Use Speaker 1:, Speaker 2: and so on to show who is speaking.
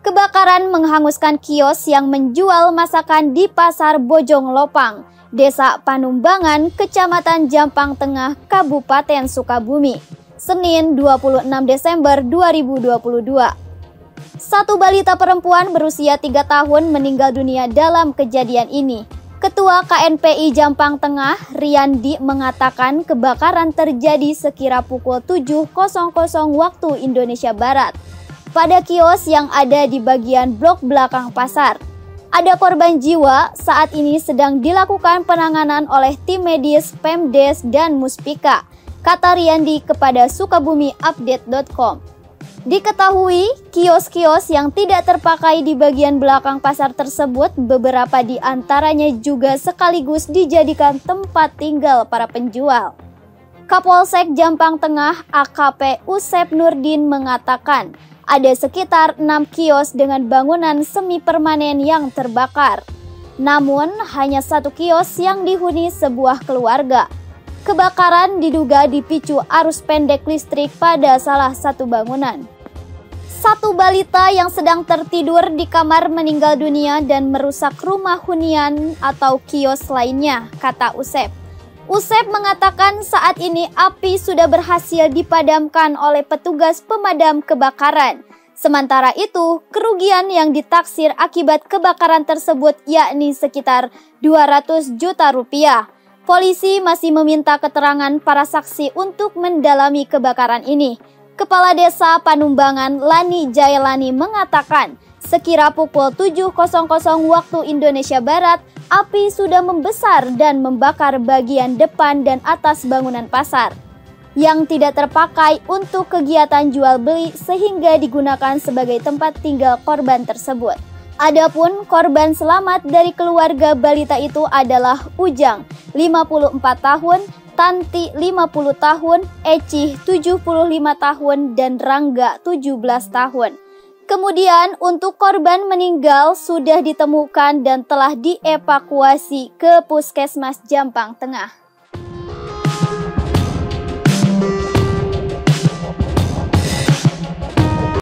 Speaker 1: Kebakaran menghanguskan kios yang menjual masakan di Pasar Bojong Lopang, Desa Panumbangan, Kecamatan Jampang Tengah, Kabupaten Sukabumi, Senin 26 Desember 2022. Satu balita perempuan berusia 3 tahun meninggal dunia dalam kejadian ini. Ketua KNPI Jampang Tengah, Riyandi, mengatakan kebakaran terjadi sekira pukul 7.00 waktu Indonesia Barat pada kios yang ada di bagian blok belakang pasar. Ada korban jiwa, saat ini sedang dilakukan penanganan oleh tim medis, Pemdes, dan Muspika, kata Riyandi kepada SukabumiUpdate.com. Diketahui, kios-kios yang tidak terpakai di bagian belakang pasar tersebut, beberapa di antaranya juga sekaligus dijadikan tempat tinggal para penjual. Kapolsek Jampang Tengah AKP Usep Nurdin mengatakan, ada sekitar 6 kios dengan bangunan semi permanen yang terbakar. Namun, hanya satu kios yang dihuni sebuah keluarga. Kebakaran diduga dipicu arus pendek listrik pada salah satu bangunan. Satu balita yang sedang tertidur di kamar meninggal dunia dan merusak rumah hunian atau kios lainnya, kata Usep. Usep mengatakan saat ini api sudah berhasil dipadamkan oleh petugas pemadam kebakaran. Sementara itu, kerugian yang ditaksir akibat kebakaran tersebut yakni sekitar 200 juta rupiah. Polisi masih meminta keterangan para saksi untuk mendalami kebakaran ini. Kepala Desa Panumbangan Lani Jailani mengatakan, sekira pukul 7.00 waktu Indonesia Barat, api sudah membesar dan membakar bagian depan dan atas bangunan pasar yang tidak terpakai untuk kegiatan jual beli sehingga digunakan sebagai tempat tinggal korban tersebut. Adapun korban selamat dari keluarga balita itu adalah Ujang, 54 tahun, Tanti 50 tahun, Eci 75 tahun, dan Rangga 17 tahun. Kemudian untuk korban meninggal sudah ditemukan dan telah dievakuasi ke Puskesmas Jampang Tengah.